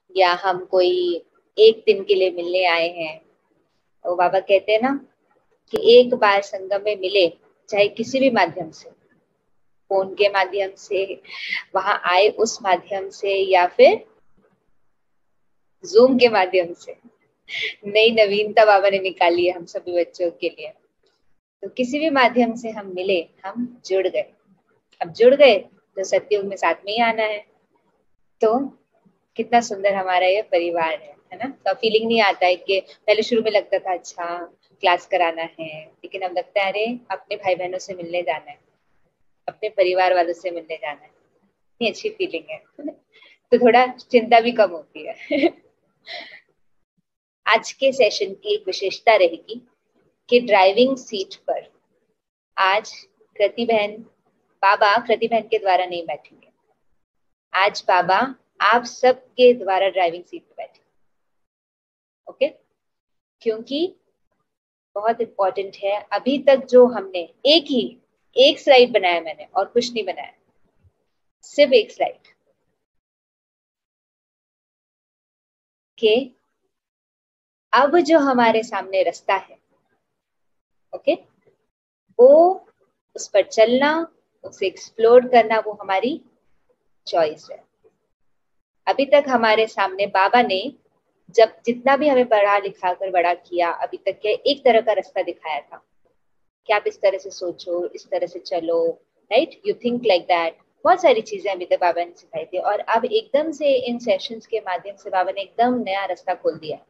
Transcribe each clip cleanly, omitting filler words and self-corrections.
या हम कोई एक दिन के लिए मिलने आए हैं, तो बाबा कहते हैं ना कि एक बार संगम में मिले, चाहे किसी भी माध्यम से, फोन के माध्यम से, वहां आए उस माध्यम से, या फिर जूम के माध्यम से। नई नवीनता बाबा ने निकाली है हम सभी बच्चों के लिए। तो किसी भी माध्यम से हम मिले, हम जुड़ गए। अब जुड़ गए तो सत्युग में साथ में ही आना है। तो कितना सुंदर हमारा ये परिवार है ना। तो फीलिंग नहीं आता है कि पहले शुरू में लगता था अच्छा क्लास कराना है, लेकिन अब लगता है अरे अपने भाई बहनों से मिलने जाना है, अपने परिवार वालों से मिलने जाना है। इतनी अच्छी फीलिंग है। तो थोड़ा चिंता भी कम होती है। आज के सेशन की एक विशेषता रहेगी कि ड्राइविंग सीट पर आज कृति बहन, बाबा कृति बहन के द्वारा नहीं बैठेंगे। आज बाबा आप सबके द्वारा ड्राइविंग सीट पर बैठे। ओके, क्योंकि बहुत इंपॉर्टेंट है। अभी तक जो हमने एक स्लाइड बनाया मैंने, और कुछ नहीं बनाया, सिर्फ एक स्लाइड के। अब जो हमारे सामने रास्ता है, ओके, वो उस पर चलना, उसे एक्सप्लोर करना, वो हमारी चॉइस है। अभी तक हमारे सामने बाबा ने जब जितना भी हमें पढ़ा लिखा कर बड़ा किया, अभी तक के एक तरह का रास्ता दिखाया था कि आप इस तरह से सोचो, इस तरह से चलो, right, you think like that. बहुत सारी चीजें अभी तक बाबा ने सिखाई थी, और अब एकदम से इन सेशंस के माध्यम से बाबा ने एकदम नया रास्ता खोल दिया।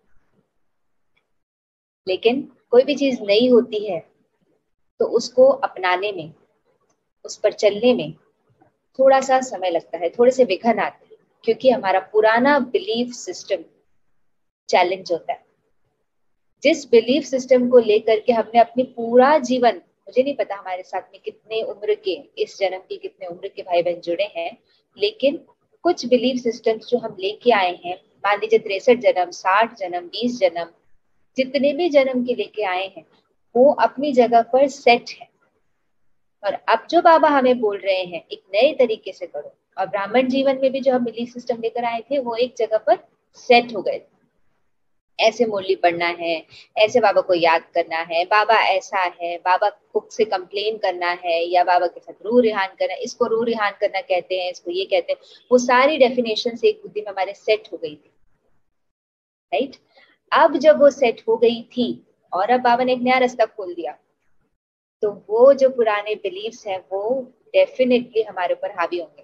लेकिन कोई भी चीज नई होती है तो उसको अपनाने में, उस पर चलने में थोड़ा सा समय लगता है, थोड़े से विघ्न आते हैं, क्योंकि हमारा पुराना बिलीफ सिस्टम चैलेंज होता है। जिस बिलीफ सिस्टम को लेकर के हमने अपनी पूरा जीवन, मुझे नहीं पता हमारे साथ में कितने उम्र के, इस जन्म के कितने उम्र के भाई बहन जुड़े हैं, लेकिन कुछ बिलीफ सिस्टम्स जो हम लेके आए हैं, मान लीजिए 63 जन्म, 60 जन्म, 20 जन्म, जितने भी जन्म के लेके आए हैं, वो अपनी जगह पर सेट है। और अब जो बाबा हमें बोल रहे हैं एक नए तरीके से करो, और ब्राह्मण जीवन में भी जो हम बिलीफ सिस्टम लेकर आए थे वो एक जगह पर सेट हो गए। ऐसे मुरली पढ़ना है, ऐसे बाबा को याद करना है, बाबा ऐसा है, बाबा खुद से कंप्लेन करना है, या बाबा के साथ रूह रिहान करना, इसको रूह रिहान करना कहते हैं, इसको ये कहते हैं। वो सारी डेफिनेशन एक बुद्धि में हमारे सेट हो गई थी, राइट। अब जब वो सेट हो गई थी और अब बाबा ने एक नया रास्ता खोल दिया, तो वो जो पुराने बिलीव्स हैं वो डेफिनेटली हमारे ऊपर हावी होंगे।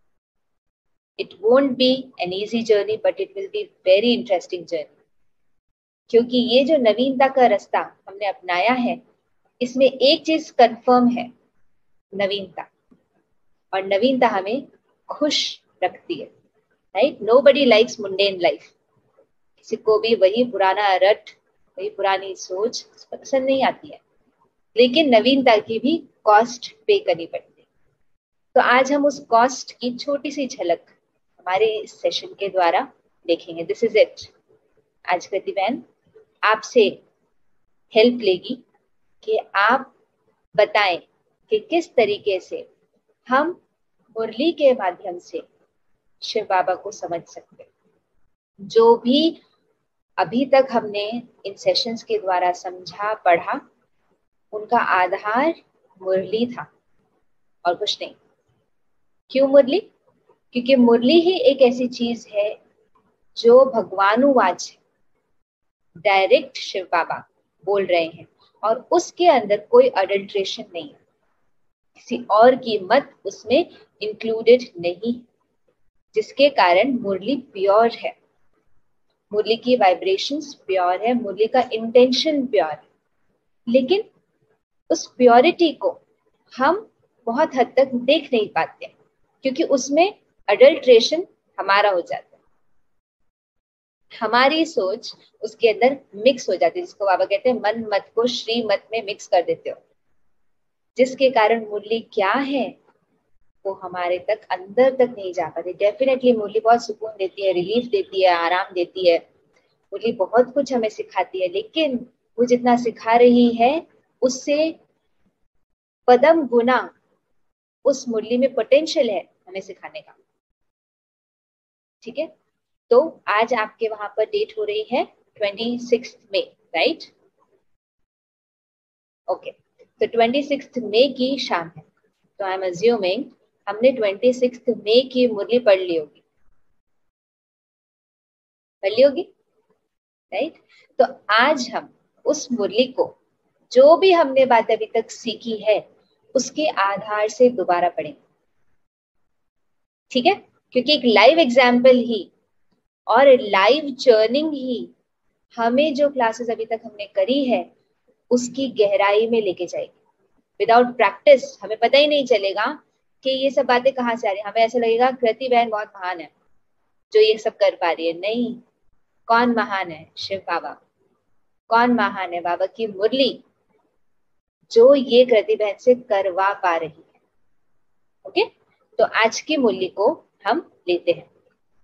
It won't be an easy journey, but it will be very interesting journey. क्योंकि ये जो नवीनता का रास्ता हमने अपनाया है, इसमें एक चीज कंफर्म है, नवीनता। और नवीनता हमें खुश रखती है, right. Nobody likes mundane life. किसी को भी वही पुराना रट, वही पुरानी सोच पसंद नहीं आती है, लेकिन नवीनता की भी कॉस्ट पे करनी पड़ती है। तो आज हम उस कॉस्ट की छोटी सी झलक हमारे इस सेशन के द्वारा देखेंगे। This is it. आज कृति बहन आपसे हेल्प लेगी कि आप बताएं कि किस तरीके से हम मुरली के माध्यम से शिव बाबा को समझ सकते हैं। जो भी अभी तक हमने इन सेशंस के द्वारा समझा पढ़ा, उनका आधार मुरली था और कुछ नहीं। क्यों मुरली? क्योंकि मुरली ही एक ऐसी चीज है जो भगवानुवाच है, डायरेक्ट शिव बाबा बोल रहे हैं, और उसके अंदर कोई अडल्ट्रेशन नहीं है, किसी और की मत उसमें इंक्लूडेड नहीं, जिसके कारण मुरली प्योर है, मुरली की वाइब्रेशंस प्योर है, मुरली का इंटेंशन प्योर है। लेकिन उस प्योरिटी को हम बहुत हद तक देख नहीं पाते, क्योंकि उसमें अडल्ट्रेशन हमारा हो जाता है, हमारी सोच उसके अंदर मिक्स हो जाती है, जिसको बाबा कहते हैं मन मत को श्री मत में मिक्स कर देते हो, जिसके कारण मुरली क्या है वो हमारे तक अंदर तक नहीं जा पाती। डेफिनेटली मुरली बहुत सुकून देती है, रिलीफ देती है, आराम देती है, मुरली बहुत कुछ हमें सिखाती है, लेकिन वो जितना सिखा रही है उससे पदम गुना उस मुरली में पोटेंशियल है हमें सिखाने का, ठीक है। तो आज आपके वहां पर डेट हो रही है 26 मई, राइट? ओके, तो 26 मई की शाम है, तो आई एम अज्यूमिंग हमने 26 मई की मुरली पढ़ ली होगी, राइट? तो आज हम उस मुरली को, जो भी हमने बात अभी तक सीखी है, उसके आधार से दोबारा पढ़ेंगे, ठीक है? क्योंकि एक लाइव एग्जाम्पल ही और लाइव चर्निंग ही हमें जो क्लासेस अभी तक हमने करी है उसकी गहराई में लेके जाएगी। विदाउट प्रैक्टिस हमें पता ही नहीं चलेगा कि ये सब बातें कहाँ से आ रही है। हमें ऐसा लगेगा कृति बहन बहुत महान है जो ये सब कर पा रही है। नहीं, कौन महान है? शिव बाबा। कौन महान है? बाबा की मुरली जो ये कृति बहन से करवा पा रही है। ओके, तो आज की मुरली को हम लेते हैं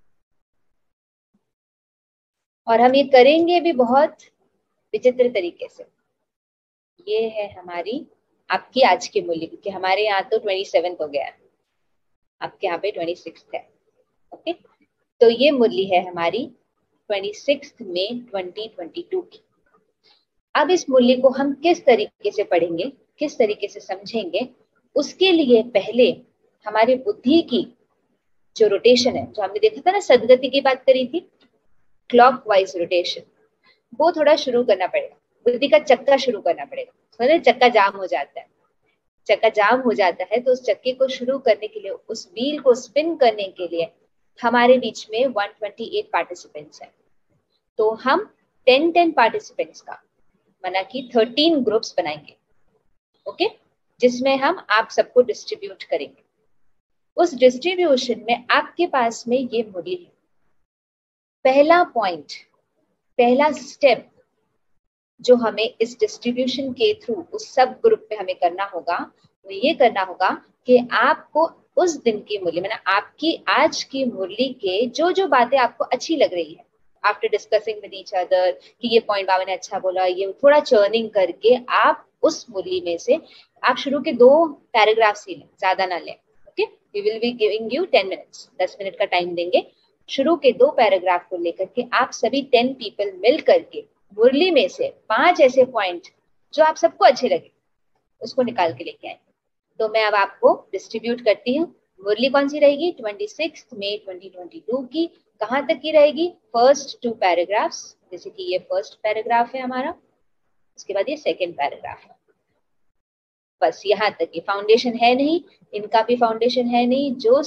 और हम ये करेंगे भी बहुत विचित्र तरीके से। ये है हमारी आपकी आज की मुरली, क्योंकि हमारे यहाँ तो 27 हो गया है, आपके यहाँ पे 26 है। ओके, तो ये मुरली है हमारी 26 मई 2022 की। अब इस मुरली को हम किस तरीके से पढ़ेंगे, किस तरीके से समझेंगे, उसके लिए पहले हमारी बुद्धि की जो रोटेशन है, जो हमने देखा था ना, सदगति की बात करी थी, क्लॉकवाइज रोटेशन, वो थोड़ा शुरू करना पड़ेगा। बुद्धि का चक्का शुरू करना पड़ेगा। समझे, चक्का जाम हो जाता है, चक्का जाम हो जाता है, तो उस चक्के को शुरू करने के लिए, उस व्हील को स्पिन करने के लिए हमारे बीच में 128 पार्टिसिपेंट्स हैं। तो हम 10 पार्टिसिपेंट्स का माना कि 13 ग्रुप्स बनाएंगे। ओके, जिसमें हम आप सबको डिस्ट्रीब्यूट करेंगे। उस डिस्ट्रीब्यूशन में आपके पास में ये मुरली है। पहला पॉइंट, पहला स्टेप जो हमें इस डिस्ट्रीब्यूशन के थ्रू उस सब ग्रुप पे हमें करना होगा, वो ये करना होगा कि आपको उस दिन की मुरली, मतलब आपकी आज की मुरली के जो जो बातें आपको अच्छी लग रही है, after discussing with each other कि ये पॉइंट बाबा ने अच्छा बोला, ये थोड़ा चर्निंग करके आप उस मुरली में से आप शुरू के 2 पैराग्राफ्स ही लें, ज्यादा ना लें। Okay, we will be giving you 10 minutes, 10 minute का टाइम देंगे। शुरू के 2 पैराग्राफ को लेकर के आप सभी 10 पीपल मिल करके मुरली में से 5 ऐसे पॉइंट जो आप सबको अच्छे लगे उसको निकाल के लेके आए। तो मैं अब आपको डिस्ट्रीब्यूट करती हूँ। मुरली कौन सी रहेगी? 26 मई 2022 की। कहाँ तक की रहेगी? फर्स्ट 2 पैराग्राफ्स, जैसे कि ये फर्स्ट पैराग्राफ है हमारा, उसके बाद ये सेकेंड पैराग्राफ है, बस यहाँ तक। ये फाउंडेशन है नहीं, इनका भी फाउंडेशन है नहीं। जो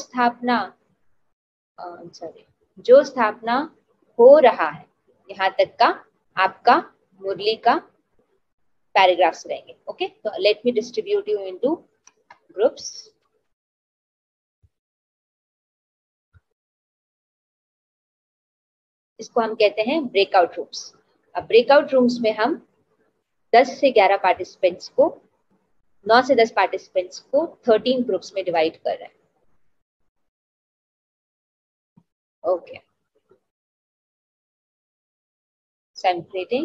स्थापना हो रहा है यहाँ तक का आपका मुरली का पैराग्राफ्स रहेंगे। ओके, तो let me distribute you into groups. इसको हम कहते हैं ब्रेकआउट रूम्स। अब ब्रेकआउट रूम्स में हम 10 से 11 पार्टिसिपेंट्स को, 9 से 10 पार्टिसिपेंट्स को 13 ग्रुप्स में डिवाइड कर रहे हैं। Okay, so I'm creating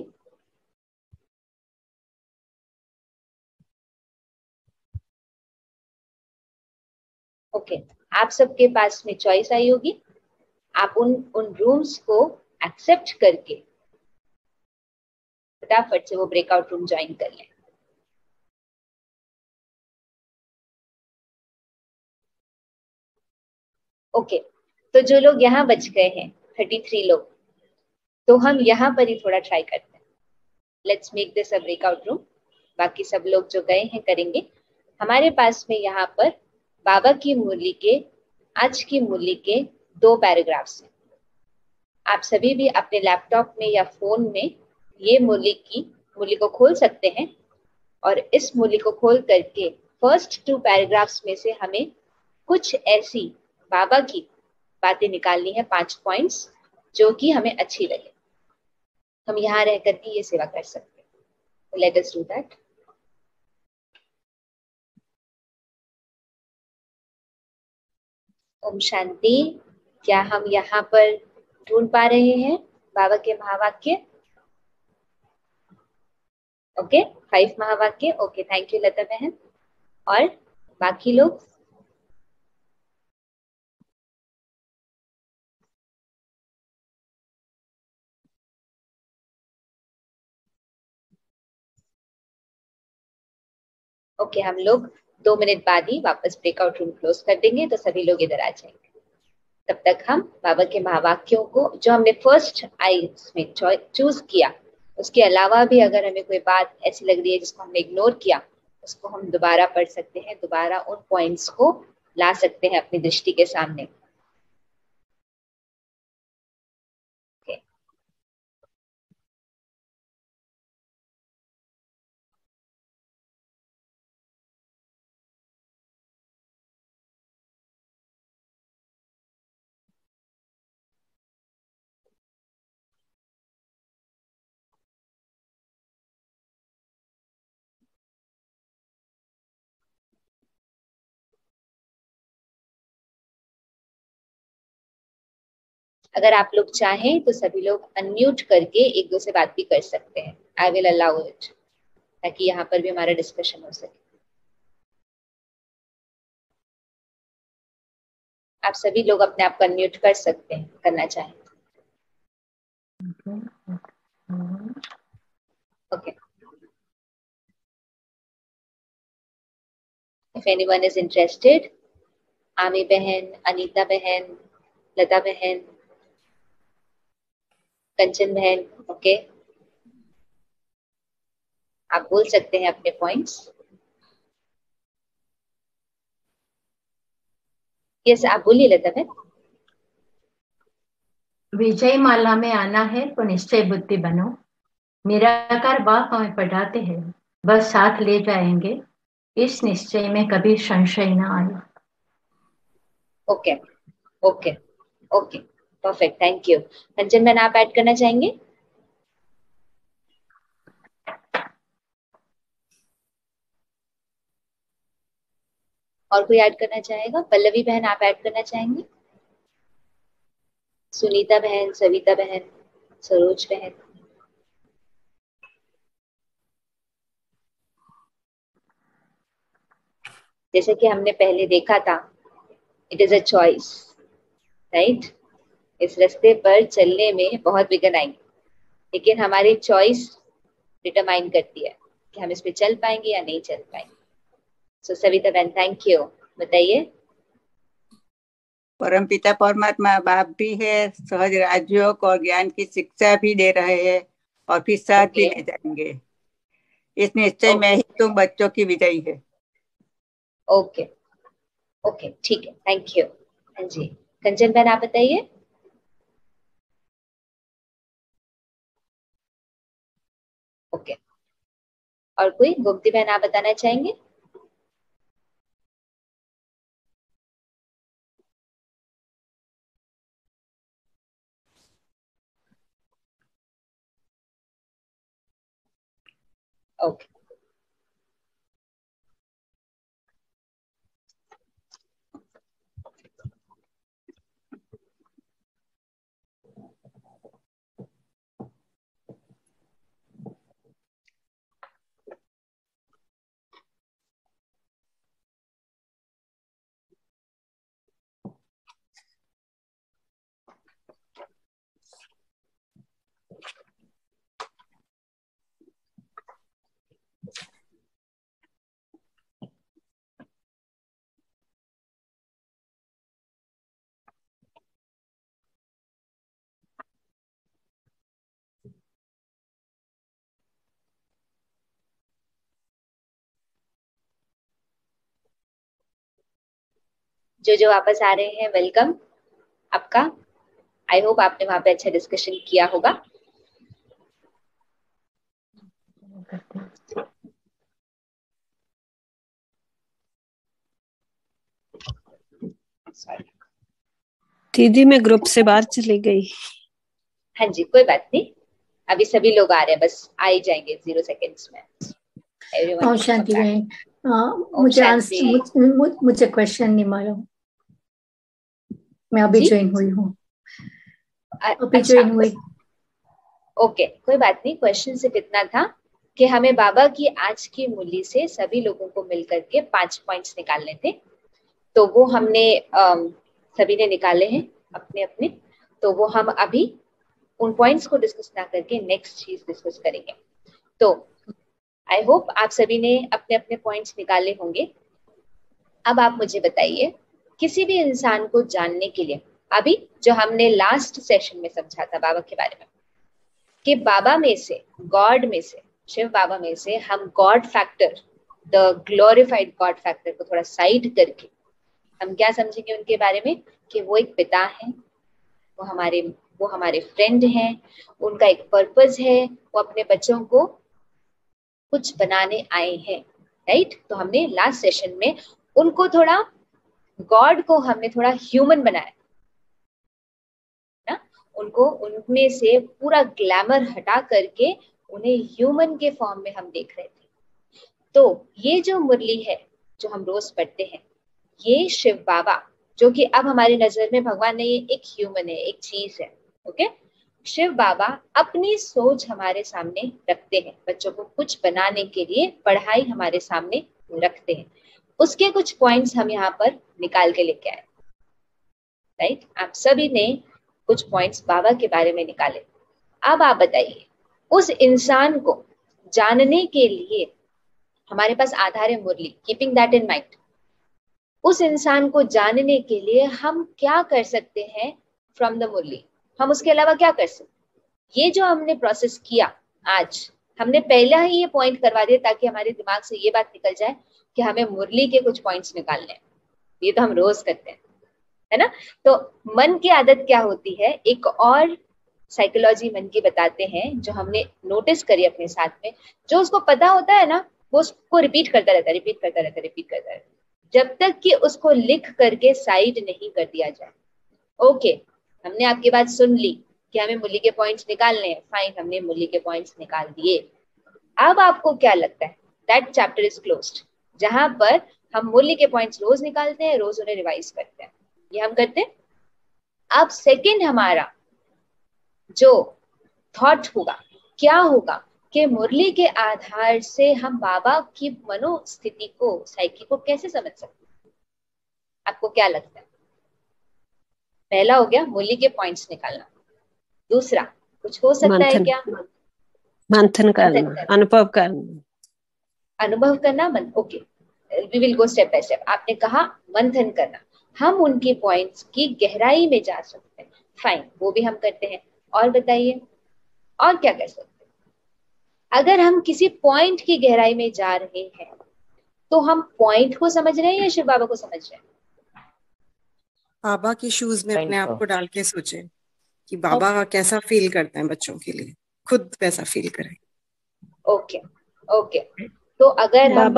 okay. आप सबके पास में चॉइस आई होगी, आप उन रूम्स को एक्सेप्ट करके फटाफट से वो ब्रेकआउट रूम ज्वाइन कर लें। ओके, तो जो लोग यहाँ बच गए हैं 33 लोग, तो हम यहाँ पर ही थोड़ा ट्राई करते हैं। Let's make this a breakout room. बाकी सब लोग जो गए हैं करेंगे। हमारे पास में यहाँ पर बाबा की मुरली के, आज की मुरली के 2 पैराग्राफ्स हैं। आप सभी भी अपने लैपटॉप में या फोन में ये मुरली को खोल सकते हैं और इस मुरली को खोल करके फर्स्ट 2 पैराग्राफ्स में से हमें कुछ ऐसी बाबा की बातें निकालनी है, 5 पॉइंट्स जो कि हमें अच्छी लगे। हम यहाँ रह करके ये सेवा कर सकते हैं। Let us do that. ओम शांति। क्या हम यहाँ पर ढूंढ पा रहे हैं बाबा के महावाक्य? ओके, 5 महावाक्य। ओके, थैंक यू लता बहन। और बाकी लोग? ओके, हम लोग 2 मिनट बाद ही वापस ब्रेकआउट रूम क्लोज कर देंगे, तो सभी लोग इधर आ जाएंगे। तब तक हम बाबा के महावाक्यों को जो हमने फर्स्ट आई में चूज किया, उसके अलावा भी अगर हमें कोई बात ऐसी लग रही है जिसको हमने इग्नोर किया, उसको हम दोबारा पढ़ सकते हैं, दोबारा उन पॉइंट्स को ला सकते हैं अपनी दृष्टि के सामने। okay. अगर आप लोग चाहें तो सभी लोग अनम्यूट करके एक दूसरे से बात भी कर सकते हैं। आई विल अलाउ इट, ताकि यहाँ पर भी हमारा डिस्कशन हो सके। आप सभी लोग अपने आप को अनम्यूट कर सकते हैं, करना चाहें। Okay, if anyone is interested, आमी बहन, अनीता बहन, लता बहन, कंचन बहन, ओके, आप बोल सकते हैं अपने पॉइंट्स। यस, आप बोलिए लता बहन। विजय माला में आना है तो निश्चय बुद्धि बनो। निराकार बाप हमें पढ़ाते हैं, बस साथ ले जाएंगे, इस निश्चय में कभी संशय न आए। Okay okay okay, perfect, thank you. Kanchan बहन, आप ऐड करना चाहेंगे? और कोई ऐड करना चाहेगा? पल्लवी बहन, आप ऐड करना चाहेंगे? सुनीता बहन, सविता बहन, सरोज बहन। जैसे कि हमने पहले देखा था, it is a choice, right? इस रास्ते पर चलने में बहुत विघ्न आएंगे, लेकिन हमारी चॉइस डिटरमाइन करती है कि हम इस पे चल पाएंगे या नहीं चल पाएंगे। सो सविता बहन, थैंक यू। बताइए। परमपिता परमात्मा बाप भी है, सहज राजयोग और ज्ञान की शिक्षा भी दे रहे हैं, और फिर साथ भी ले जाएंगे। इस निश्चय में ही तुम बच्चों की विजयी है। ओके ओके, ठीक है, थैंक यू। हाँ जी, कंचन बहन, आप बताइए। ओके, और कोई? गोमती बहन, आप बताना चाहेंगे? ओके, जो वापस आ रहे हैं, वेलकम आपका। आई होप आपने वहां पे अच्छा डिस्कशन किया होगा। दीदी, मैं ग्रुप से बाहर चली गई। हाँ जी, कोई बात नहीं, अभी सभी लोग आ रहे हैं, बस आ ही जाएंगे 0 सेकेंड्स में। ओम शांति बहन, ओम शांति। मुझे क्वेश्चन नहीं मालूम, मैं अभी ज्वाइन हुई हूँ। अभी ज्वाइन हुई। ओके, कोई बात नहीं। क्वेश्चन सिर्फ इतना था कि हमें बाबा की आज की मूल्य से सभी लोगों को मिलकर के 5 पॉइंट्स निकालने थे, तो वो हमने सभी ने निकाले हैं अपने अपने। तो वो हम अभी उन पॉइंट्स को डिस्कस ना करके नेक्स्ट चीज डिस्कस करेंगे। तो आई होप आप सभी ने अपने अपने पॉइंट्स निकाले होंगे। अब आप मुझे बताइए, किसी भी इंसान को जानने के लिए, अभी जो हमने लास्ट सेशन में समझा था बाबा के बारे में, कि बाबा में से, गॉड में से, शिव बाबा में से हम God factor, the glorified God factor को थोड़ा साइड करके हम क्या समझेंगे उनके बारे में, कि वो एक पिता है, वो हमारे फ्रेंड हैं, उनका एक पर्पस है, वो अपने बच्चों को कुछ बनाने आए हैं, राइट। तो हमने लास्ट सेशन में उनको थोड़ा, गॉड को हमने थोड़ा ह्यूमन बनाया ना, उनको उनमें से पूरा ग्लैमर हटा करके उन्हें ह्यूमन के फॉर्म में हम देख रहे थे। तो ये जो मुरली है जो हम रोज पढ़ते हैं, ये शिव बाबा, जो कि अब हमारी नजर में भगवान नहीं है, एक ह्यूमन है, एक चीज है, ओके। शिव बाबा अपनी सोच हमारे सामने रखते हैं, बच्चों को कुछ बनाने के लिए पढ़ाई हमारे सामने रखते हैं। उसके कुछ पॉइंट्स हम यहाँ पर निकाल के लेके आए, राइट। आप सभी ने कुछ पॉइंट्स बाबा के बारे में निकाले। अब आप बताइए, उस इंसान को जानने के लिए हमारे पास आधार है Murli, keeping that in mind. उस इंसान को जानने के लिए हम क्या कर सकते हैं फ्रॉम द मुरली, हम उसके अलावा क्या कर सकते हैं? ये जो हमने प्रोसेस किया आज, हमने पहला ही ये पॉइंट करवा दिया ताकि हमारे दिमाग से ये बात निकल जाए कि हमें मुरली के कुछ पॉइंट्स निकालने हैं। ये तो हम रोज करते हैं, है ना। तो मन की आदत क्या होती है, एक और साइकोलॉजी मन की बताते हैं जो हमने नोटिस करी अपने साथ में, जो उसको पता होता है ना, वो उसको रिपीट करता रहता है, जब तक कि उसको लिख करके साइड नहीं कर दिया जाए। ओके, हमने आपकी बात सुन ली कि हमें मुरली के पॉइंट्स निकालने हैं, फाइन, हमने मुरली के पॉइंट्स निकाल दिए। अब आपको क्या लगता है, दैट चैप्टर इज क्लोज्ड, जहां पर हम मुरली के पॉइंट्स रोज निकालते हैं, रोज उन्हें रिवाइज करते हैं, ये हम करते हैं। अब सेकंड हमारा जो थॉट होगा, क्या होगा कि मुरली के आधार से हम बाबा की मनोस्थिति को, साइकी को कैसे समझ सकते हैं? आपको क्या लगता है? पहला हो गया मुरली के पॉइंट्स निकालना, दूसरा कुछ हो सकता है क्या? मंथन करना, अनुभव करना, okay, we will go step by step. आपने कहा मंथन करना, हम उनके पॉइंट्स की गहराई में जा सकते हैं, फाइन, वो भी हम करते हैं। और बताइए, और क्या कर सकते हैं? अगर हम किसी पॉइंट की गहराई में जा रहे हैं तो हम पॉइंट को समझ रहे हैं या शिव बाबा को समझ रहे हैं? बाबा के शूज में अपने आप को डाल के सोचे कि बाबा कैसा फील करते हैं बच्चों के लिए, खुद वैसा फील करें। ओके ओके, तो अगर हम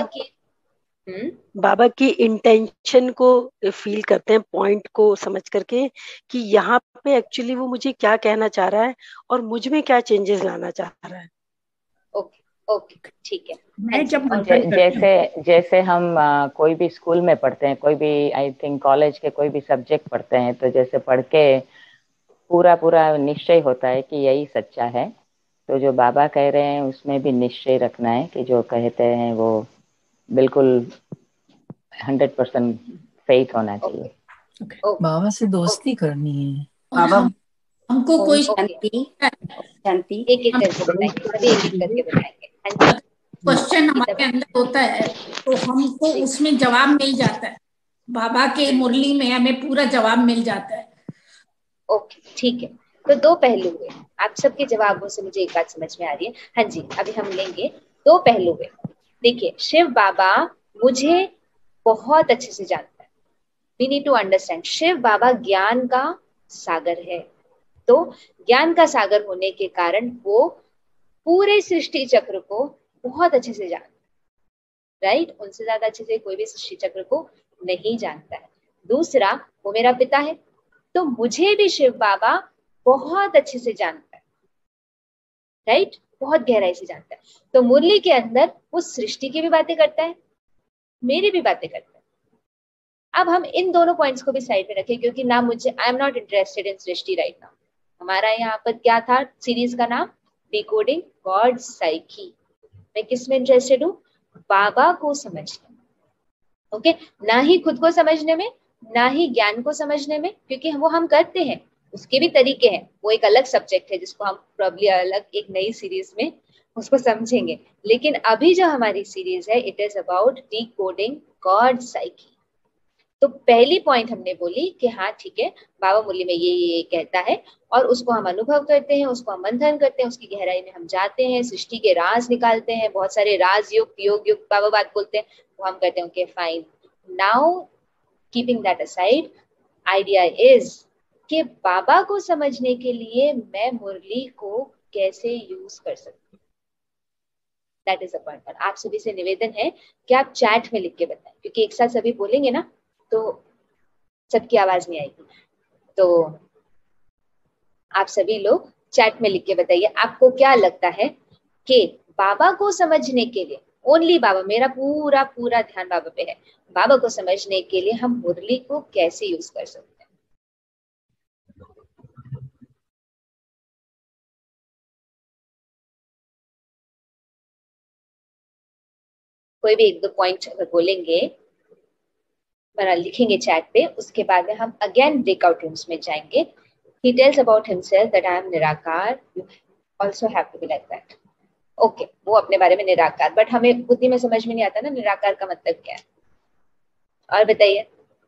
बाबा की इंटेंशन को फील करते हैं, पॉइंट को समझ करके कि यहाँ पे एक्चुअली वो मुझे क्या कहना चाह रहा है और मुझ में क्या चेंजेस लाना चाह रहा है। ओके ओके, ठीक है। मैं जब जैसे हम कोई भी स्कूल में पढ़ते हैं, कोई भी आई थिंक कॉलेज के कोई भी सब्जेक्ट पढ़ते हैं, तो जैसे पढ़ के पूरा निश्चय होता है कि यही सच्चा है, तो जो बाबा कह रहे हैं उसमें भी निश्चय रखना है कि जो कहते हैं वो बिल्कुल 100% फेथ होना चाहिए। बाबा से दोस्ती करनी है। बाबा हमको कोई शांति एक एक करके बताएंगे। क्वेश्चन हमारे अंदर होता है तो हमको उसमें जवाब मिल जाता है, बाबा के मुरली में हमें पूरा जवाब मिल जाता है। ओके, ठीक है। तो दो पहलू हुए, आप सबके जवाबों से मुझे एक बात समझ में आ रही है। हाँ जी, अभी हम लेंगे दो पहलू हुए। देखिए, शिव बाबा मुझे बहुत अच्छे से जानता है, we need to understand. Shiv Baba ज्ञान का सागर है, तो ज्ञान का सागर होने के कारण वो पूरे सृष्टि चक्र को बहुत अच्छे से जानता है, राइट। उनसे ज्यादा अच्छे से कोई भी सृष्टि चक्र को नहीं जानता है। दूसरा, वो मेरा पिता है, तो मुझे भी शिव बाबा बहुत अच्छे से जानता है, राइट, बहुत गहराई से जानता है। तो मुरली के अंदर वो सृष्टि की भी बातें करता है, मेरी भी बातें करता है। अब हम इन दोनों पॉइंट्स को भी साइड में रखें, क्योंकि ना मुझे, I am not interested in सृष्टि राइट नाउ। हमारा यहाँ पर क्या था सीरीज का नाम? Decoding God psyche. मैं किस में इंटरेस्टेड हूँ? बाबा को समझने में, ओके, ना ही खुद को समझने में, ना ही ज्ञान को समझने में, क्योंकि वो हम करते हैं, उसके भी तरीके हैं, वो एक अलग सब्जेक्ट है जिसको हम प्रॉब्ली अलग एक नई सीरीज में उसको समझेंगे। लेकिन अभी जो हमारी सीरीज है it is about decoding God psyche. तो पहली पॉइंट हमने बोली कि हाँ ठीक है, बाबा मुरली में ये कहता है, और उसको हम अनुभव करते हैं, उसको हम मंथन करते हैं, उसकी गहराई में हम जाते हैं, सृष्टि के राज निकालते हैं, बहुत सारे राज युक्त योग युक्त बाबा बात बोलते हैं, वो हम कहते हैं okay fine. Now keeping that aside, idea is कि बाबा को समझने के लिए मैं मुरली को कैसे यूज कर सकती हूँ। That is a point. आप सभी से निवेदन है कि आप चैट में लिख के बताएं, क्योंकि एक साथ सभी बोलेंगे ना तो सबकी आवाज नहीं आएगी। तो आप सभी लोग चैट में लिख के बताइए आपको क्या लगता है कि बाबा को समझने के लिए, ओनली बाबा, मेरा पूरा पूरा ध्यान बाबा पे है, बाबा को समझने के लिए हम मुरली को कैसे यूज कर सकते हैं। कोई भी एक दो पॉइंट अगर बोलेंगे, बना लिखेंगे चैट पे, उसके बाद में हम अगेन ब्रेकआउट रूम्स में जाएंगे। He tells about himself that I am निराकार, you also have to be like that. Okay वो अपने बारे में निराकार, बट हमें बुद्धि में समझ में नहीं आता ना निराकार का मतलब क्या है। और बताइए,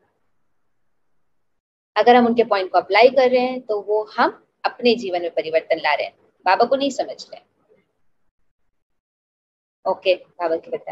अगर हम उनके पॉइंट को अप्लाई कर रहे हैं तो वो हम अपने जीवन में परिवर्तन ला रहे हैं, बाबा को नहीं समझ रहे। ओके बाबा की बताएं।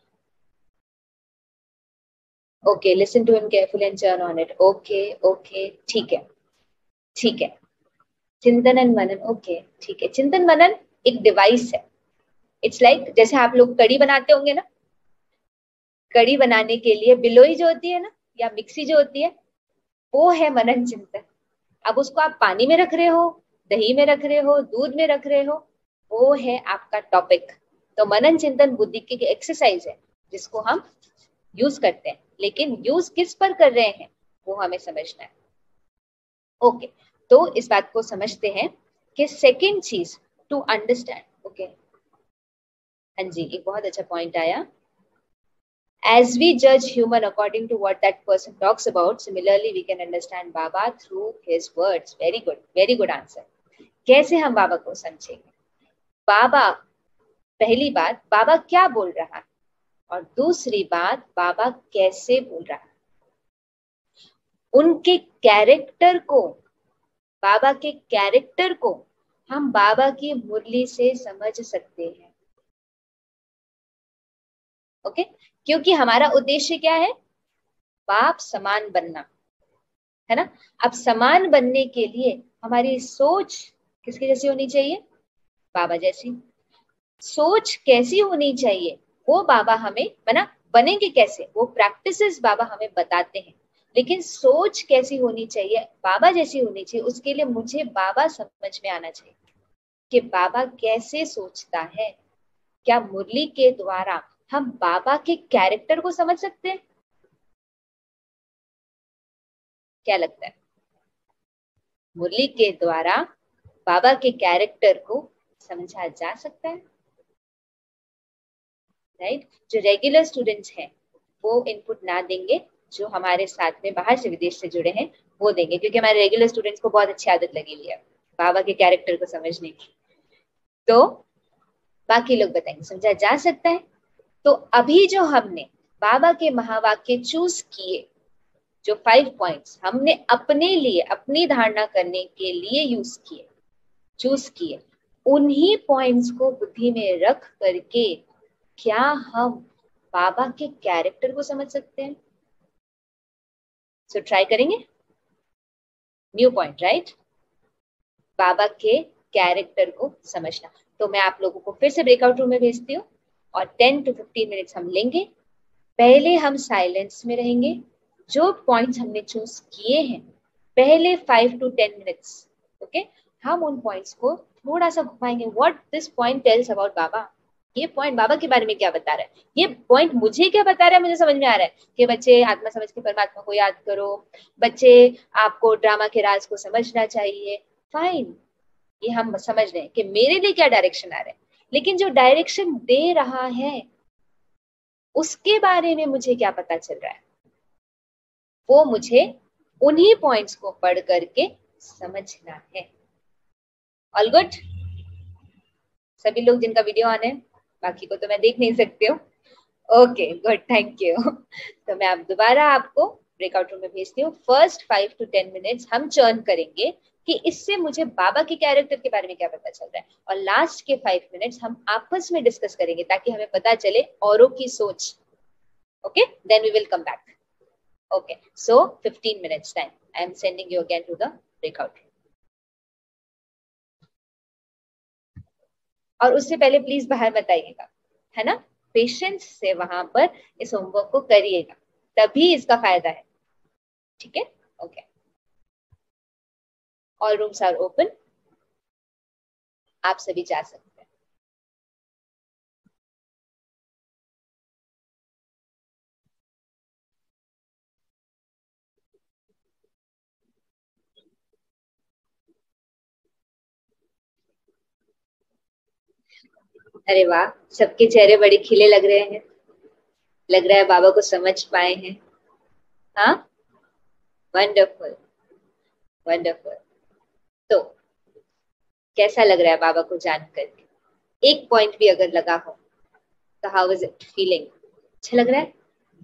Okay listen to him carefully and turn on it. Okay okay ठीक है ठीक है। चिंतन एंड मनन, ओके ठीक है। चिंतन मनन एक डिवाइस है। इट्स लाइक जैसे आप लोग कड़ी बनाते होंगे ना, कड़ी बनाने के लिए बिलोई जो होती है ना या मिक्सी जो होती है, वो है मनन चिंतन। अब उसको आप पानी में रख रहे हो, दही में रख रहे हो, दूध में रख रहे हो, वो है आपका टॉपिक। तो मनन चिंतन बुद्धि की एक्सरसाइज है जिसको हम यूज करते हैं, लेकिन यूज किस पर कर रहे हैं वो हमें समझना है। ओके तो इस बात को समझते हैं कि सेकेंड चीज टू अंडरस्टैंड। ओके हाँ जी, एक बहुत अच्छा पॉइंट आया। As we judge human according to what that person talks about, similarly we can understand Baba through his words. Very good answer. कैसे हम बाबा को समझेंगे? बाबा, पहली बात बाबा क्या बोल रहा है, और दूसरी बात बाबा कैसे बोल रहा है। उनके कैरेक्टर को, बाबा के कैरेक्टर को हम बाबा की मुरली से समझ सकते हैं। ओके क्योंकि हमारा उद्देश्य क्या है? बाप समान बनना है ना। अब समान बनने के लिए हमारी सोच किसकी जैसी होनी चाहिए? बाबा जैसी। सोच कैसी होनी चाहिए वो बाबा हमें बनेंगे कैसे, वो प्रैक्टिसेस बाबा हमें बताते हैं। लेकिन सोच कैसी होनी चाहिए? बाबा जैसी होनी चाहिए। उसके लिए मुझे बाबा समझ में आना चाहिए कि बाबा कैसे सोचता है। क्या मुरली के द्वारा हम बाबा के कैरेक्टर को समझ सकते हैं? क्या लगता है? मुरली के द्वारा बाबा के कैरेक्टर को समझा जा सकता है? राइट जो रेगुलर स्टूडेंट्स हैं वो इनपुट ना देंगे, जो हमारे साथ में बाहर से विदेश से जुड़े हैं वो देंगे, क्योंकि हमारे रेगुलर स्टूडेंट्स को बहुत अच्छी आदत लगी हुई है बाबा के कैरेक्टर को समझने की। तो बाकी लोग बताएंगे समझा जा सकता है। तो अभी जो हमने बाबा के महावाक्य चूज किए, जो 5 पॉइंट्स हमने अपने लिए अपनी धारणा करने के लिए यूज किए, चूज किए, उन्हीं पॉइंट्स को बुद्धि में रख करके क्या हम बाबा के कैरेक्टर को समझ सकते हैं? सो ट्राई करेंगे। न्यू पॉइंट राइट, बाबा के कैरेक्टर को समझना। तो मैं आप लोगों को फिर से ब्रेकआउट रूम में भेजती हूँ और 10 to 15 मिनट्स हम लेंगे। पहले हम साइलेंस में रहेंगे। जो पॉइंट्स हमने चूज किए हैं पहले 5 to 10 मिनट्स, ओके, हम उन पॉइंट्स को थोड़ा सा घुमाएंगे। What this point tells about Baba, ये पॉइंट बाबा के बारे में क्या बता रहा है, ये पॉइंट मुझे क्या बता रहा है। मुझे समझ में आ रहा है कि बच्चे आत्मा समझ के परमात्मा को याद करो, बच्चे आपको ड्रामा के राज को समझना चाहिए। फाइन, ये हम समझ रहे हैं कि मेरे लिए क्या डायरेक्शन आ रहा है, लेकिन जो डायरेक्शन दे रहा है उसके बारे में मुझे क्या पता चल रहा है, वो मुझे उन्हीं पॉइंट्स को पढ़ करके समझना है। ऑल गुड, सभी लोग जिनका वीडियो ऑन है, बाकी को तो मैं देख नहीं सकती हूँ। Okay good, thank you. तो मैं अब दोबारा आपको ब्रेकआउट रूम में भेजती हूँ। फर्स्ट 5 to 10 मिनट्स हम चर्न करेंगे कि इससे मुझे बाबा के कैरेक्टर के बारे में क्या पता चल रहा है, और लास्ट के 5 मिनट्स हम आपस में डिस्कस करेंगे ताकि हमें पता चले औरों की सोच। Okay, then we will come back. Okay, so 15 minutes time I am sending you again to the breakout. और उससे पहले प्लीज बाहर मत आइएगा, है ना। पेशेंस से वहां पर इस होमवर्क को करिएगा, तभी इसका फायदा है। ठीक है, okay. All rooms are open, आप सभी जा सकते हैं। अरे वाह, सबके चेहरे बड़े खिले लग रहे हैं, लग रहा है बाबा को समझ पाए हैं। हाँ, वंडरफुल वंडरफुल। तो कैसा लग रहा है बाबा को जानकर? एक पॉइंट भी अगर लगा हो तो हाउ इज इट फीलिंग? अच्छा लग रहा है?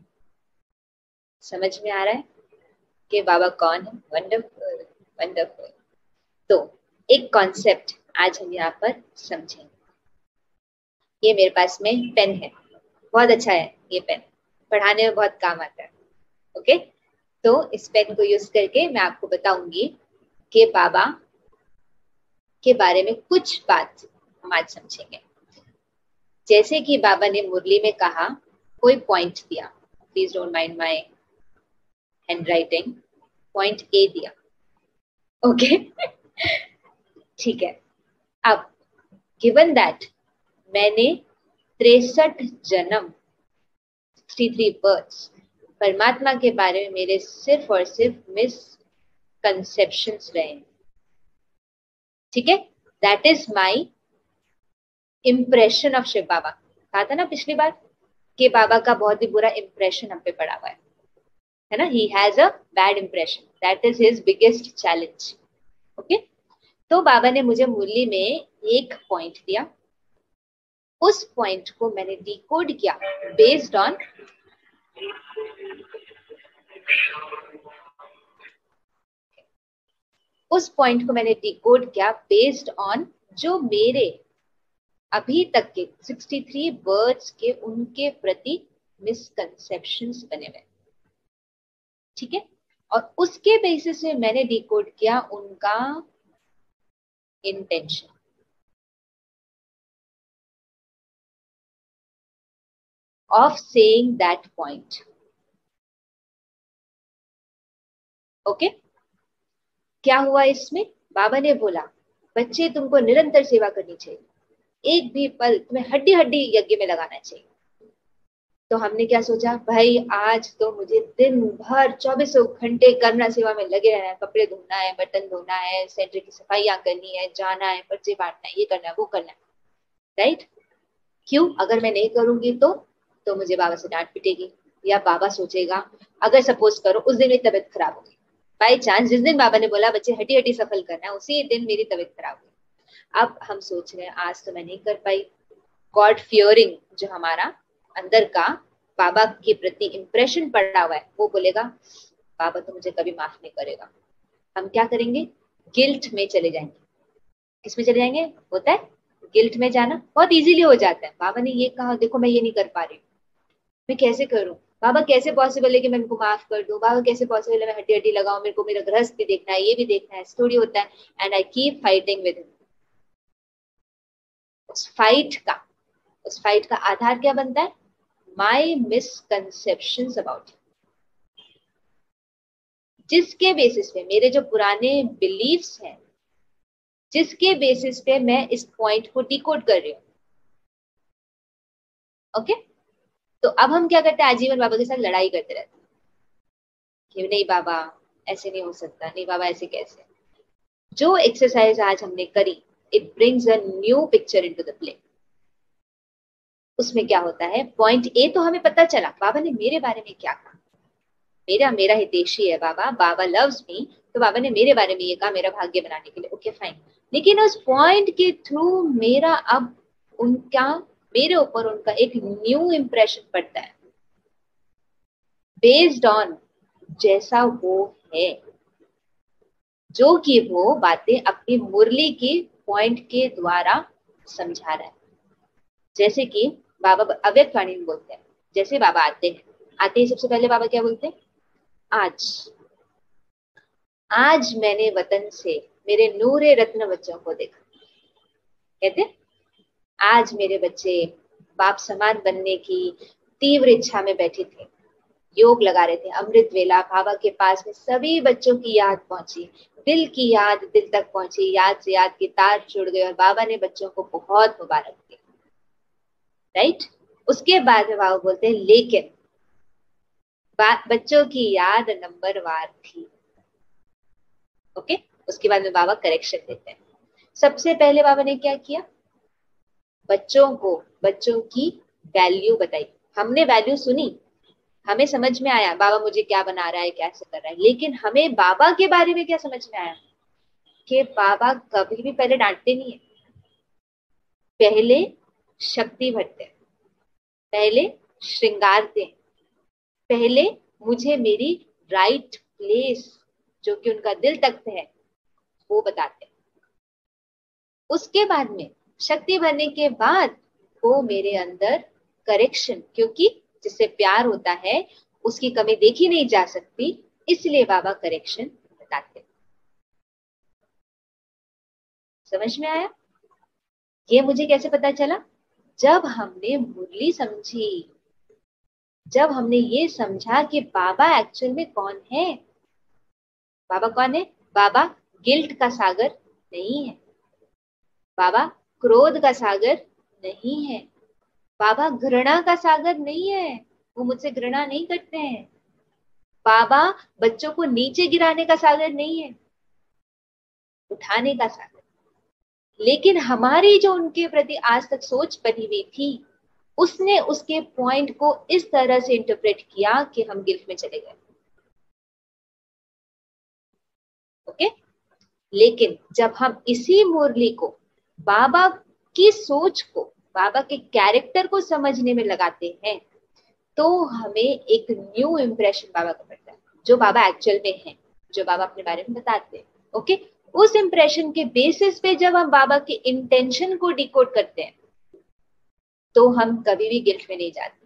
समझ में आ रहा है कि बाबा कौन है? Wonderful wonderful. तो एक कॉन्सेप्ट आज हम यहाँ पर समझेंगे। ये मेरे पास में पेन है, बहुत अच्छा है ये पेन, पढ़ाने में बहुत काम आता है। ओके, तो इस पेन को यूज करके मैं आपको बताऊंगी कि बाबा के बारे में कुछ बात हम आज समझेंगे। जैसे कि बाबा ने मुरली में कहा, कोई पॉइंट दिया, please don't mind my handwriting, point A दिया। ओके ठीक है। अब गिवन दैट मैंने 63 जन्म, 63 बर्थ्स, परमात्मा के बारे में मेरे सिर्फ और सिर्फ मिसकंसेप्शंस रहे। ठीक है, that is my impression of Shiv Baba. कहा था ना पिछली बार कि बाबा का बहुत ही बुरा इम्प्रेशन हम पे पड़ा हुआ है ना। He has a bad impression, that is his biggest challenge. Okay, तो बाबा ने मुझे मुरली में एक पॉइंट दिया, उस पॉइंट को मैंने डिकोड किया बेस्ड ऑन जो मेरे अभी तक के 63 बर्ड्स के उनके प्रति मिसकंसेप्शंस बने हुए। ठीक है, और उसके बेसिस में मैंने डिकोड किया उनका intention. Of saying that point. Okay, क्या हुआ इसमें? बाबा ने बोला, बच्चे तुमको निरंतर सेवा करनी चाहिए, एक भी पल तुम्हें हड्डी हड्डी यज्ञ में लगाना चाहिए। तो हमने क्या सोचा, भाई आज तो मुझे दिन भर 24 घंटे करना सेवा में लगे रहना है, कपड़े धोना है, बर्तन धोना है, सेंटर की सफाइयां करनी है, जाना है, पर्चे बांटना है, ये करना है, वो करना है। राइट? क्यों? अगर मैं नहीं करूंगी तो मुझे बाबा से डांट पिटेगी, या बाबा सोचेगा, अगर सपोज करो उस दिन मेरी तबीयत खराब होगी, बाई चांस जिस दिन बाबा ने बोला बच्चे हड्डी हड्डी सफल करना है, उसी दिन मेरी तबीयत खराब हुई। अब हम सोच रहे हैं आज तो मैं नहीं कर पाई। गॉड फियरिंग जो हमारा अंदर का बाबा के प्रति इंप्रेशन पड़ा हुआ है, वो बोलेगा बाबा तो मुझे कभी माफ नहीं करेगा। हम क्या करेंगे? गिल्ट में चले जाएंगे। किसमें चले जाएंगे? होता है गिल्ट में जाना, बहुत इजीली हो जाता है। बाबा ने ये कहा, देखो मैं ये नहीं कर पा रही, मैं कैसे करूं? बाबा कैसे पॉसिबल है कि मैं इनको माफ कर दूं? बाबा कैसे पॉसिबल है मैं हड्डी हड्डी लगाऊं? मेरे को मेरा गृहस्थ भी देखना है, ये भी देखना है, स्टोरी होता है, and I keep fighting with him. उस फाइट का आधार क्या बनता है? माई मिसकंसेप्शंस अबाउट हिम, जिसके बेसिस पे मेरे जो पुराने बिलीव्स हैं, जिसके बेसिस पे मैं इस पॉइंट को डिकोड कर रही हूँ। ओके, तो अब हम क्या करते हैं? आजीवन बाबा के साथ लड़ाई करते रहते हैं कि नहीं बाबा ऐसे नहीं हो सकता, नहीं बाबा ऐसे कैसे। जो एक्सरसाइज आज हमने करी, it brings a new picture into the play. उसमें क्या होता है? पॉइंट ए तो हमें पता चला, बाबा ने मेरे बारे में क्या कहा, मेरा हितैषी है बाबा लव्स मी, तो बाबा ने मेरे बारे में ये कहा मेरा भाग्य बनाने के लिए। ओके फाइन, लेकिन उस पॉइंट के थ्रू मेरा अब उनका मेरे ऊपर उनका एक न्यू इम्प्रेशन पड़ता है बेस्ड ऑन जैसा वो है, जो कि वो बातें अपनी मुरली की पॉइंट के द्वारा समझा रहा है। जैसे कि बाबा अव्यक्त वाणी में बोलते हैं, जैसे बाबा आते ही सबसे पहले बाबा क्या बोलते हैं, आज मैंने वतन से मेरे नूरे रत्न बच्चों को देखा। कहते आज मेरे बच्चे बाप समान बनने की तीव्र इच्छा में बैठे थे, योग लगा रहे थे। अमृत वेला बाबा के पास में सभी बच्चों की याद पहुंची, दिल की याद दिल तक पहुंची, याद से याद के तार जुड़ गए और बाबा ने बच्चों को बहुत मुबारक दी। राइट। उसके बाद में बाबा बोलते हैं लेकिन बच्चों की याद नंबरवार थी। ओके। उसके बाद में बाबा करेक्शन देते हैं। सबसे पहले बाबा ने क्या किया, बच्चों की वैल्यू बताई। हमने वैल्यू सुनी, हमें समझ में आया बाबा मुझे क्या बना रहा है, कैसे कर रहा है, लेकिन हमें बाबा के बारे में क्या समझ में आया कि बाबा कभी भी पहले डांटते नहीं है, पहले शक्ति भरते हैं, पहले श्रृंगारते हैं, पहले मुझे मेरी राइट प्लेस जो कि उनका दिल तख्त है वो बताते हैं। उसके बाद में शक्ति भरने के बाद वो मेरे अंदर करेक्शन, क्योंकि जिससे प्यार होता है उसकी कमी देखी नहीं जा सकती, इसलिए बाबा करेक्शन बताते हैं। समझ में आया? ये मुझे कैसे पता चला, जब हमने मुरली समझी, जब हमने ये समझा कि बाबा एक्चुअल में कौन है। बाबा कौन है? बाबा गिल्ट का सागर नहीं है, बाबा क्रोध का सागर नहीं है, बाबा घृणा का सागर नहीं है, वो मुझसे घृणा नहीं करते हैं। बाबा बच्चों को नीचे गिराने का सागर नहीं है, उठाने का सागर। लेकिन हमारी जो उनके प्रति आज तक सोच बनी हुई थी, उसने उसके पॉइंट को इस तरह से इंटरप्रेट किया कि हम गिल्ट में चले गए। ओके। लेकिन जब हम इसी मुरली को बाबा की सोच को, बाबा के कैरेक्टर को समझने में लगाते हैं, तो हमें एक न्यू इम्प्रेशन बाबा का पड़ता है, जो बाबा एक्चुअल में है, जो बाबा अपने बारे में बताते हैं। ओके। उस इम्प्रेशन के बेसिस पे जब हम बाबा के इंटेंशन को डिकोड करते हैं, तो हम कभी भी गिल्ट में नहीं जाते,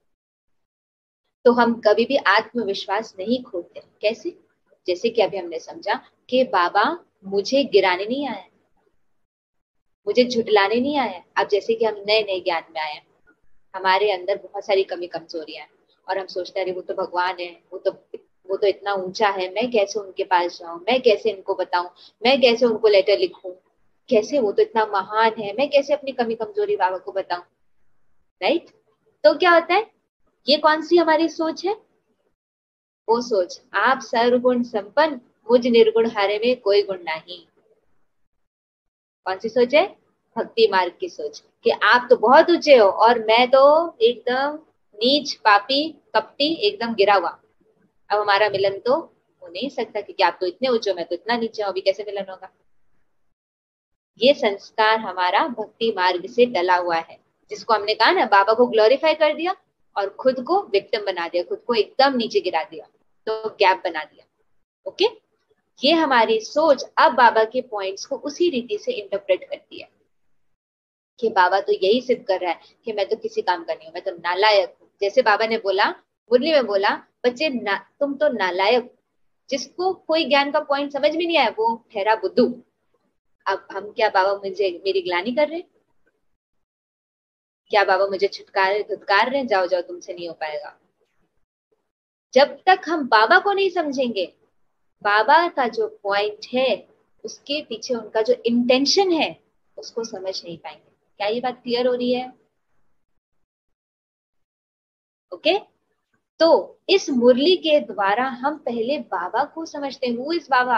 तो हम कभी भी आत्मविश्वास नहीं खोते। कैसे? जैसे कि अभी हमने समझा कि बाबा मुझे गिराने नहीं आया, मुझे झुटलाने नहीं आया। अब जैसे कि हम नए नए ज्ञान में आए, हमारे अंदर बहुत सारी कमी कमजोरियां हैं और हम सोचते हैं अरे वो तो भगवान है, वो तो इतना ऊंचा है, मैं कैसे उनके पास जाऊं, मैं कैसे इनको बताऊं, मैं कैसे उनको लेटर लिखूं, कैसे वो तो इतना महान है, मैं कैसे अपनी कमी कमजोरी बाबा को बताऊं। राइट। तो क्या होता है, ये कौन सी हमारी सोच है? वो सोच, आप सर्वगुण संपन्न, मुझ निर्गुण हारे में कोई गुण नहीं। कौन सी सोच है? भक्ति मार्ग की सोच, कि आप तो बहुत ऊंचे हो और मैं तो एकदम नीच, पापी, कपटी, एकदम गिरा हुआ। अब हमारा मिलन तो हो नहीं सकता, क्योंकि आप तो इतने ऊंचे हो, मैं तो इतना नीचे हूं, अभी कैसे मिलन होगा। ये संस्कार हमारा भक्ति मार्ग से डला हुआ है, जिसको हमने कहा ना, बाबा को ग्लोरीफाई कर दिया और खुद को विक्टिम बना दिया, खुद को एकदम नीचे गिरा दिया, तो गैप बना दिया। ओके। ये हमारी सोच अब बाबा के पॉइंट्स को उसी रीति से इंटरप्रेट करती है कि बाबा तो यही सिद्ध कर रहा है कि मैं तो किसी काम का नहीं हूं, मैं तो नालायक हूं। जैसे बाबा ने बोला, मुरली में बोला, बच्चे तुम तो नालायक, जिसको कोई ज्ञान का पॉइंट समझ में नहीं आया वो ठहरा बुद्धू। अब हम क्या बाबा मेरी ग्लानि कर रहे हैं? क्या बाबा मुझे धुतकार रहे हैं, जाओ जाओ तुमसे नहीं हो पाएगा? जब तक हम बाबा को नहीं समझेंगे, बाबा का जो पॉइंट है उसके पीछे उनका जो इंटेंशन है उसको समझ नहीं पाएंगे। क्या ये बात क्लियर हो रही है? ओके। तो इस मुरली के द्वारा हम पहले बाबा को समझते हैं, हु इज बाबा।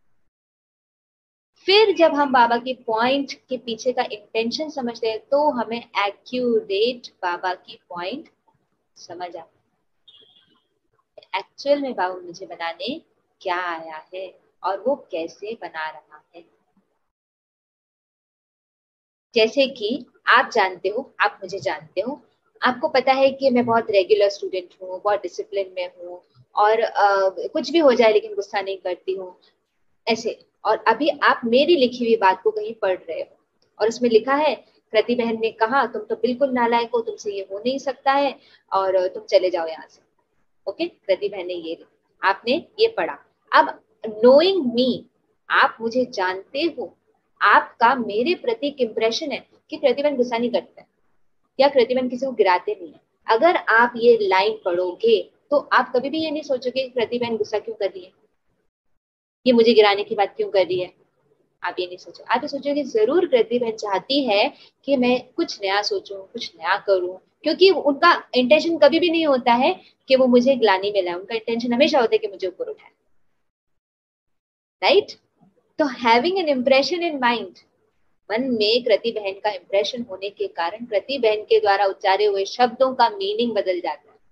फिर जब हम बाबा के पॉइंट के पीछे का इंटेंशन समझते हैं, तो हमें एक्यूरेट बाबा की पॉइंट समझ आता है, एक्चुअल में बाबा मुझे बनाने क्या आया है और वो कैसे बना रहा है। जैसे कि आप जानते हो, आप मुझे जानते हो, आपको पता है कि मैं बहुत रेगुलर स्टूडेंट हूँ, बहुत डिसिप्लिन में हूँ, और कुछ भी हो जाए लेकिन गुस्सा नहीं करती हूँ ऐसे। और अभी आप मेरी लिखी हुई बात को कहीं पढ़ रहे हो और उसमें लिखा है कृति बहन ने कहा तुम तो बिल्कुल नालायक हो, तुमसे ये हो नहीं सकता है और तुम चले जाओ यहाँ से। ओके, कृति बहन ने ये, आपने ये पढ़ा। अब नोइंग मी, आप मुझे जानते हो, आपका मेरे प्रति इंप्रेशन है कि कृति बहन गुस्सा नहीं करते या कृति बहन किसी को गिराते नहीं है। अगर आप ये लाइन पढ़ोगे तो आप कभी भी ये नहीं सोचोगे कि कृति बहन गुस्सा क्यों कर रही है, ये मुझे गिराने की बात क्यों कर रही है। आप ये नहीं सोचो, आप ये सोचो कि जरूर कृति बहन चाहती है कि मैं कुछ नया सोचूं, कुछ नया करूं, क्योंकि उनका इंटेंशन कभी भी नहीं होता है कि वो मुझे ग्लानि में लाए, उनका इंटेंशन हमेशा होता है कि मुझे ऊपर उठाए, राइट। तो having an impression in mind, मन में कृति बहन का इंप्रेशन होने के कारण कृति बहन के द्वारा उच्चारे हुए शब्दों का मीनिंग बदल जाता है।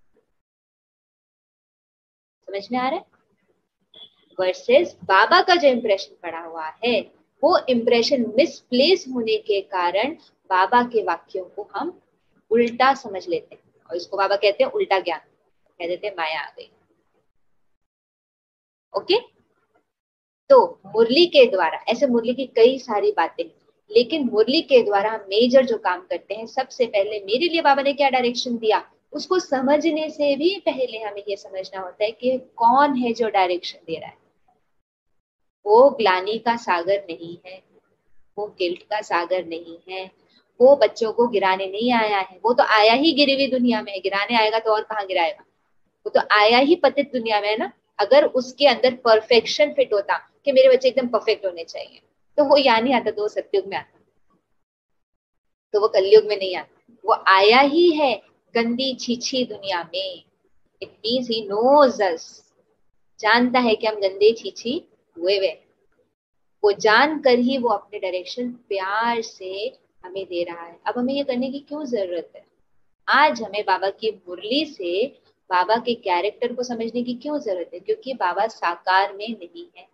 समझ में आ रहा है? वर्सेस बाबा का जो इंप्रेशन पड़ा हुआ है वो इंप्रेशन मिसप्लेस होने के कारण बाबा के वाक्यों को हम उल्टा समझ लेते हैं, और इसको बाबा कहते हैं उल्टा ज्ञान, कह देते हैं माया आ गई। ओके, तो मुरली के द्वारा, ऐसे मुरली की कई सारी बातें, लेकिन मुरली के द्वारा हम मेजर जो काम करते हैं, सबसे पहले मेरे लिए बाबा ने क्या डायरेक्शन दिया उसको समझने से भी पहले हमें ये समझना होता है कि कौन है जो डायरेक्शन दे रहा है। वो ग्लानि का सागर नहीं है, वो गिल्ट का सागर नहीं है, वो बच्चों को गिराने नहीं आया है। वो तो आया ही गिरी हुई दुनिया में, गिराने आएगा तो और कहाँ गिराएगा, वो तो आया ही पतित दुनिया में है ना। अगर उसके अंदर परफेक्शन फिट होता कि मेरे बच्चे एकदम परफेक्ट होने चाहिए, तो वो यहाँ नहीं आता, तो वो सतयुग में आता, तो वो कलयुग में नहीं आता। वो आया ही है गंदी छीछी दुनिया में। It means he knows us, जानता है कि हम गंदे छीछी हुए वे, वो जानकर ही वो अपने डायरेक्शन प्यार से हमें दे रहा है। अब हमें ये करने की क्यों जरूरत है? आज हमें बाबा की मुरली से बाबा के कैरेक्टर को समझने की क्यों जरूरत है? क्योंकि बाबा साकार में नहीं है।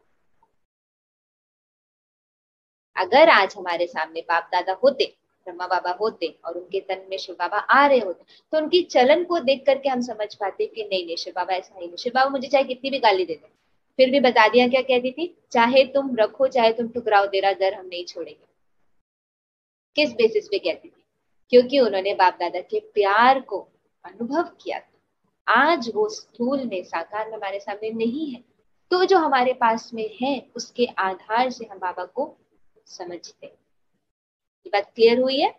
अगर आज हमारे सामने बाप दादा होते, ब्रह्मा बाबा होते और उनके तन में शिव बाबा आ रहे होते, तो उनकी चलन को देख करके हम समझ पाते कि नहीं नहीं शिव बाबा ऐसा ही नहीं। शिव बाबा मुझे चाहे कितनी भी गाली दे दे, फिर भी बता दिया क्या कहती थी, चाहे तुम रखो चाहे तुम ठुकराओ, तेरा दर हम नहीं छोड़ेंगे। किस बेसिस पे कहती थी? क्योंकि उन्होंने बाप दादा के प्यार को अनुभव किया था। आज वो स्थूल में साकार में हमारे सामने नहीं है, तो जो हमारे पास में है उसके आधार से हम बाबा को समझते। ये बात क्लियर हुई है?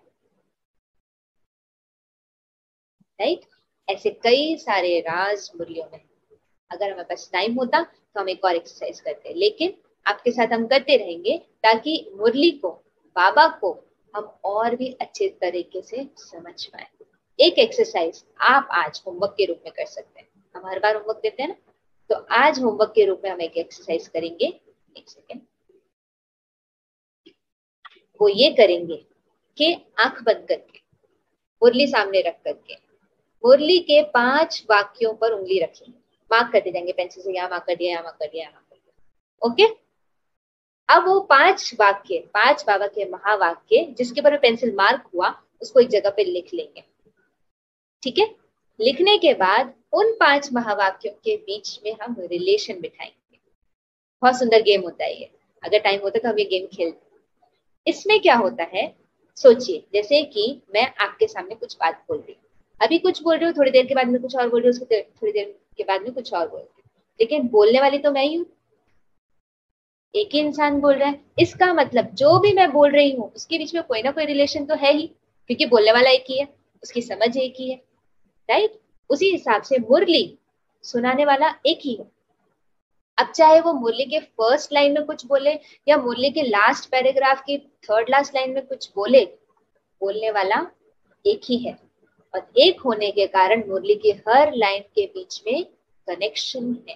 राइट। ऐसे कई सारे राज मुरलियों में, अगर हमारे पास टाइम होता तो हम एक और एक्सरसाइज करते, लेकिन आपके साथ हम करते रहेंगे ताकि मुरली को, बाबा को हम और भी अच्छे तरीके से समझ पाए। एक एक्सरसाइज आप आज होमवर्क के रूप में कर सकते हैं। हम हर बार होमवर्क देते हैं ना, तो आज होमवर्क के रूप में हम एक एक्सरसाइज करेंगे। एक सेकेंड, वो ये करेंगे कि आंख बंद करके मुरली सामने रख करके मुरली के 5 वाक्यों पर उंगली रखेंगे, मार्क करते जाएंगे पेंसिल से, यहाँ मार्क कर दिया, यहाँ मार्क कर दिया, यहाँ मार्क कर दिया। ओके, अब वो 5 वाक्य, 5 बाबा के महावाक्य जिसके ऊपर पेंसिल मार्क हुआ उसको एक जगह पे लिख लेंगे। ठीक है, लिखने के बाद उन 5 महावाक्यों के बीच में हम रिलेशन बिठाएंगे। बहुत सुंदर गेम होता है ये, अगर टाइम होता तो हम ये गेम खेलते। इसमें क्या होता है, सोचिए जैसे कि मैं आपके सामने कुछ बात बोल रही हूँ, अभी कुछ बोल रही हूँ, थोड़ी देर के बाद में कुछ और बोल रही हूँ, उसके थोड़ी देर के बाद में कुछ और बोल रही हूँ, लेकिन बोलने वाली तो मैं ही हूँ, एक ही इंसान बोल रहा है। इसका मतलब जो भी मैं बोल रही हूँ उसके बीच में कोई ना कोई रिलेशन तो है ही, क्योंकि बोलने वाला एक ही है, उसकी समझ एक ही है, राइट। उसी हिसाब से मुरली सुनाने वाला एक ही है। अब चाहे वो मुरली के फर्स्ट लाइन में कुछ बोले या मुरली के लास्ट पैराग्राफ की 3rd लास्ट लाइन में कुछ बोले, बोलने वाला एक ही है, और एक होने के कारण मुरली की हर लाइन के बीच में कनेक्शन है।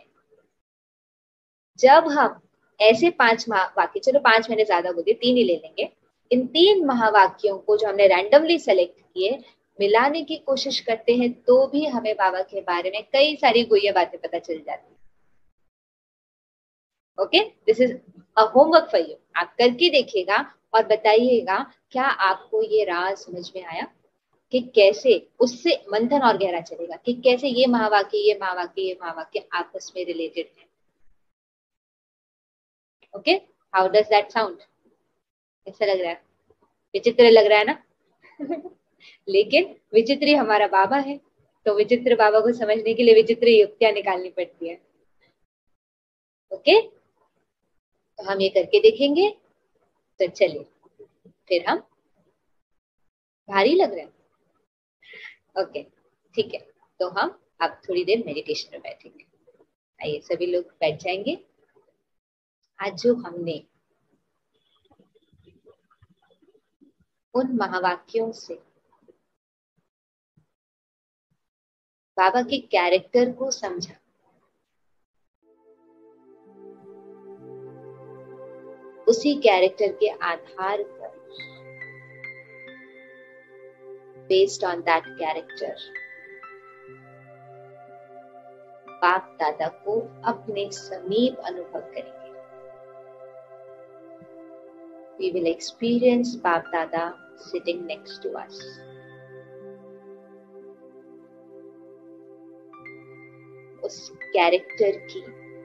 जब हम ऐसे 5 महावाक्य, चलो 5 मैंने ज्यादा बोल दिए, 3 ही ले लेंगे, इन 3 महावाक्यों को जो हमने रैंडमली सेलेक्ट किए मिलाने की कोशिश करते हैं, तो भी हमें बाबा के बारे में कई सारी गुह्य बातें पता चल जाती है। Okay, this is a homework for you. आप करके देखिएगा और बताइएगा क्या आपको ये राज समझ में आया कि कैसे उससे मंथन और गहरा चलेगा कि कैसे ये महावाक्य आपस में रिलेटेड है। Okay, how does that sound? कैसा लग रहा है? विचित्र लग रहा है ना? लेकिन विचित्र हमारा बाबा है, तो विचित्र बाबा को समझने के लिए विचित्र युक्तियां निकालनी पड़ती है। ओके, तो हम ये करके देखेंगे। तो चलिए फिर हम, भारी लग रहे हैं? ओके ठीक है, तो हम अब थोड़ी देर मेडिटेशन में बैठेंगे। आइए सभी लोग बैठ जाएंगे। आज जो हमने उन महावाक्यों से बाबा के कैरेक्टर को समझा, उसी कैरेक्टर के आधार पर, बेस्ड ऑन दैट कैरेक्टर, बाप दादा को अपने समीप अनुभव करेंगे। We will experience बाप दादा sitting next to us. उस कैरेक्टर की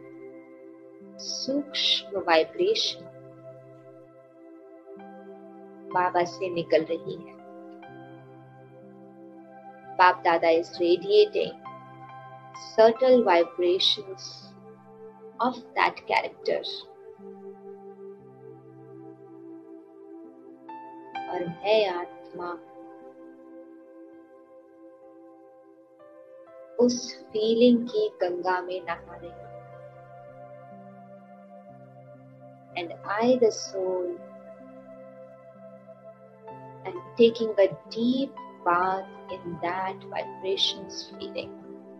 सूक्ष्म वाइब्रेशन बाबा से निकल रही है। बाप दादा is radiating subtle vibrations of that character. और मैं आत्मा उस फीलिंग की गंगा में नहा रही हूँ। And I, the soul, am taking a deep bath in that vibrations feeling.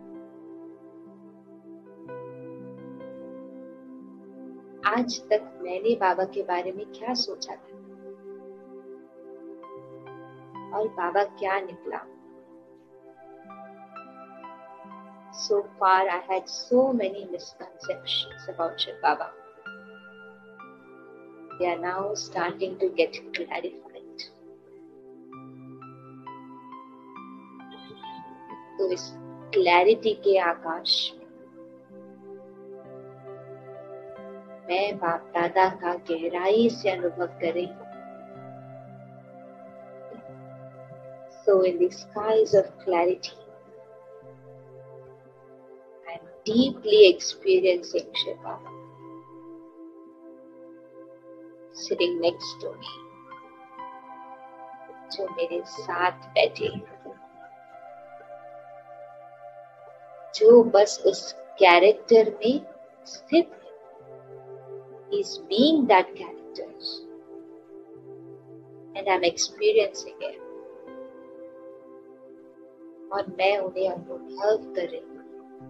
आज तक मैंने बाबा के बारे में क्या सोचा था और बाबा क्या निकला? So far I had so many misconceptions about Shiv Baba. They are now starting to get clarified. तो इस क्लैरिटी के आकाश में मैं बाप दादा का गहराई से अनुभव कर रही हूँ। So in the skies of clarity, I am deeply experiencing Shiv Baba sitting next to me, जो मेरे साथ बैठे, जो बस उस कैरेक्टर में स्थित है। He is being that character and I am experiencing it. और मैं उन्हें अनुभव कर रही हूँ।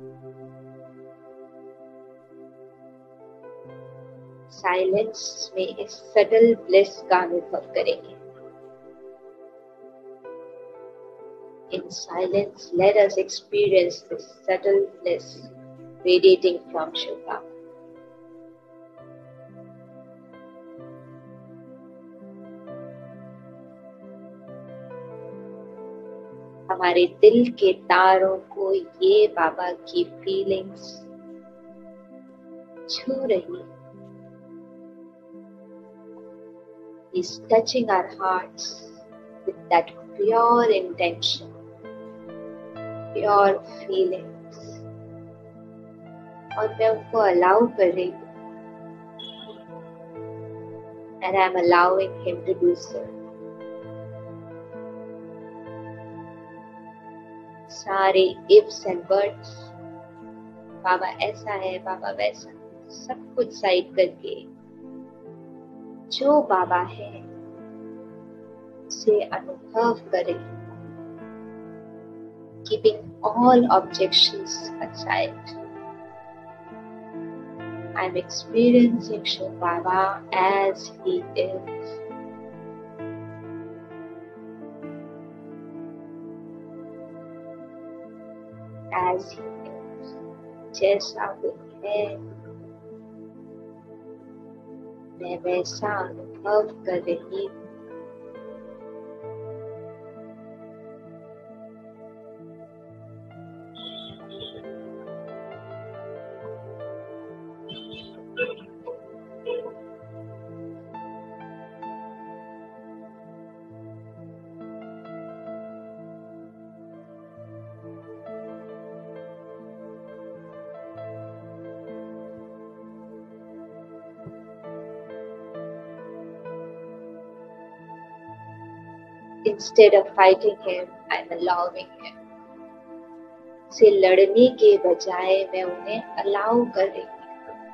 साइलेंस में इस सटल ब्लिस का अनुभव करेंगे। In silence, let us experience this subtle bliss radiating from Shiv Baba. हमारे दिल के तारों को ये बाबा की फीलिंग्स छू रही है। He's touching our hearts with that pure intention, pure feelings, और मैं उनको अलाउ कर रही हूँ, and I'm allowing him to do so. सारे ifs and buts, बाबा ऐसा है, बाबा वैसा, सब कुछ साइड करके जो बाबा है उसे अनुभव करें, keeping all objections aside. I'm experiencing Shiv Baba as he is. As he is, जैसा वो है मैं वैसा अनुभव कर रही हूँ। Instead of fighting him, I'm allowing him. से लड़ने के बजाय मैं उन्हें अलाउ कर रही हूँ।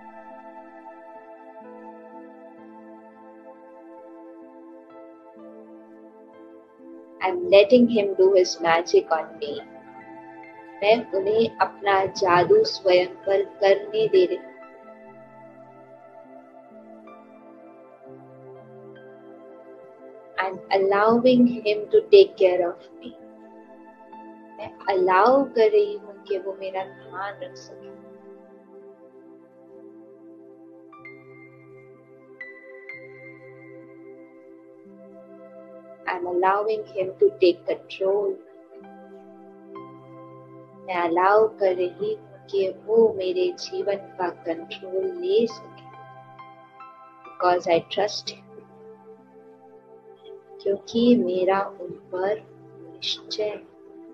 I'm letting him do his magic on me. मैं उन्हें अपना जादू स्वयं पर करने दे रही हूँ। I'm allowing him to take care of me. मैं अलाउ कर रही हूँ कि वो मेरा ध्यान रख सके। I'm allowing him to take control. मैं अलाउ कर रही हूँ कि वो मेरे जीवन का कंट्रोल ले सके। Because I trust him. क्योंकि मेरा उन पर निश्चय है।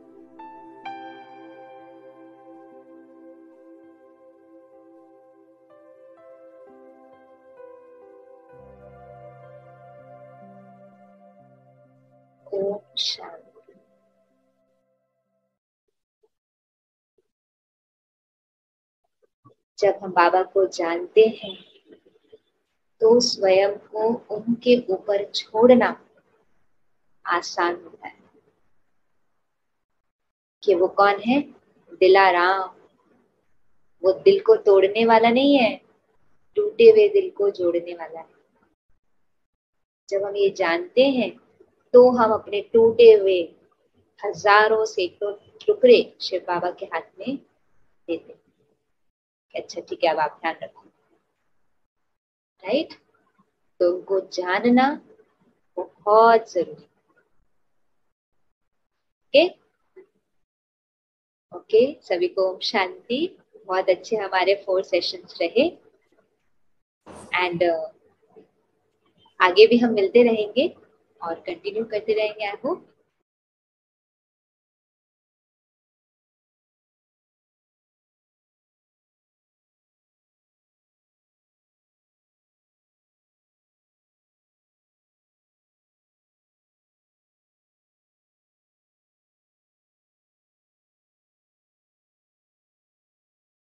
ओम शांति। जब हम बाबा को जानते हैं तो स्वयं को उनके ऊपर छोड़ना आसान होता है। कि वो कौन है? दिलाराम। वो दिल को तोड़ने वाला नहीं है, टूटे हुए दिल को जोड़ने वाला है। जब हम ये जानते हैं तो हम अपने टूटे हुए हजारों सैकड़ों टुकड़े शिव बाबा के हाथ में देते हैं। अच्छा ठीक है, अब आप ध्यान रखो। राइट? तो उनको जानना बहुत जरूरी। ओके ओके, सभी को ओम शांति। बहुत अच्छे हमारे 4 सेशंस रहे एंड आगे भी हम मिलते रहेंगे और कंटिन्यू करते रहेंगे। I hope